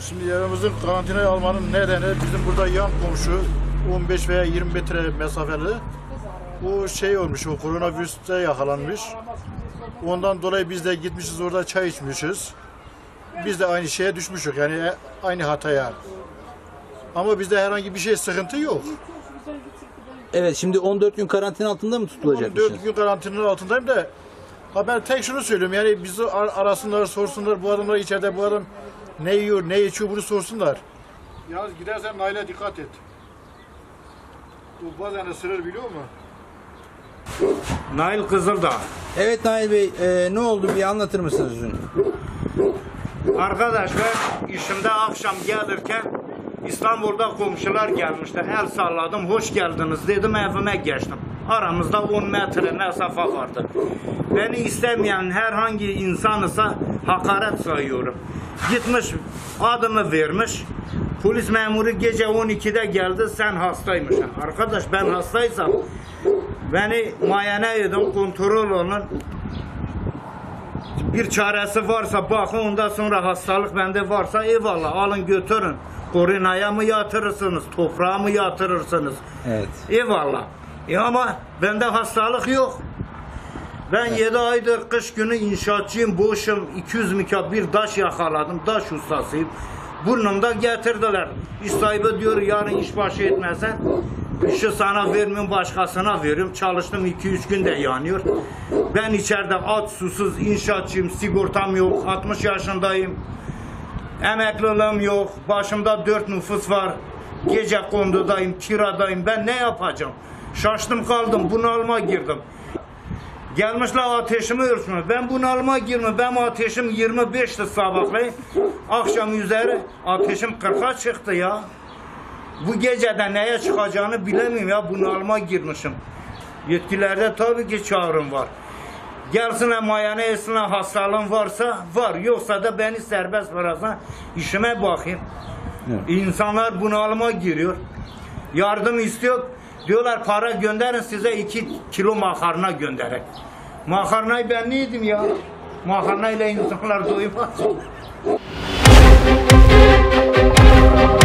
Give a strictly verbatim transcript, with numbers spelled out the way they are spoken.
Şimdi evimizin karantinaya almanın nedeni bizim burada yan komşu on beş veya yirmi metre mesafeli o şey olmuş, o koronavirüste yakalanmış. Ondan dolayı biz de gitmişiz orada çay içmişiz. Biz de aynı şeye düşmüşük, yani aynı hataya. Ama bizde herhangi bir şey sıkıntı yok. Evet, şimdi on dört gün karantina altında mı tutulacakmışız? on dört gün karantinanın altındayım da ha ben tek şunu söylüyorum, yani bizi arasınlar, sorsunlar, bu adamlar içeride, bu adam ne yiyor, ne içiyor, bunu sorsunlar. Yalnız gidersen Nail'e dikkat et. Bu bazen ısırır, biliyor musun? Nail Kızıldağ. Evet Nail Bey, e, ne oldu bir anlatır mısınız dün? Arkadaş ben işimde akşam gelirken İstanbul'da komşular gelmişler. El salladım, hoş geldiniz dedim, evime geçtim. Aramızda on metre mesafe vardı. Beni istemeyen herhangi insan ise hakaret sayıyorum. Gitmiş adımı vermiş. Polis memuru gece on ikide geldi, sen hastaymışsın. Arkadaş ben hastaysam beni muayene edin, kontrol olun. Bir çaresi varsa bakın, ondan sonra hastalık bende varsa eyvallah, alın götürün. Koronaya mı yatırırsınız, toprağa mı yatırırsınız? Evet. Eyvallah. E ama bende hastalık yok. Ben evet. yedi aydır kış günü inşaatçıyım, boşum, iki yüz miktar bir taş yakaladım, taş ustasıyım. Burnumda getirdiler. İş sahibi diyor yarın işbaşı etmezsen işi sana vermiyorum, başkasına veriyorum. Çalıştım iki üç günde yanıyor. Ben içeride aç susuz inşaatçıyım, sigortam yok, altmış yaşındayım. Emekliliğim yok, başımda dört nüfus var. Gece kondudayım, kiradayım. Ben ne yapacağım? Şaştım kaldım, bunalıma girdim. Gelmişler ateşimi ölçmüş. Ben bunalıma girdim. Ben ateşim yirmi beşti sabahleyin. Akşam üzeri ateşim kırka çıktı ya. Bu gecede neye çıkacağını bilemiyorum ya, bunalıma girmişim. Yetkililerde tabii ki çağrım var. Gelsinler muayene etsinler, hastalığım varsa var, yoksa da beni serbest bıraksan işime bakayım. Evet. İnsanlar bunalıma giriyor. Yardım istiyor. Diyorlar para gönderin, size iki kilo makarna gönderek. Makarnayı ben ne yedim ya? Makarnayla insanlar doymaz.